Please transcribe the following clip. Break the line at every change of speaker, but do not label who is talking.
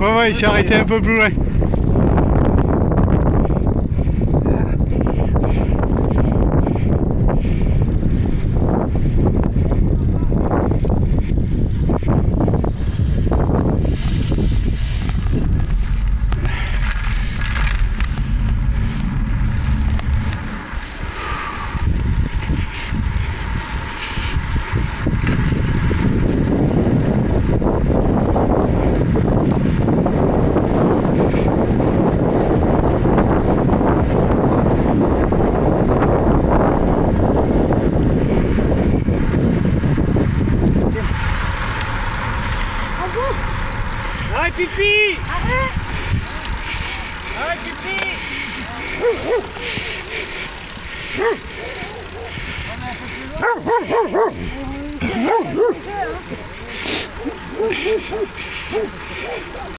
Ouais, il s'est arrêté un peu plus loin.
Arrête pipi!
Arrête!
Arrête pipi!
On est un peu plus loin.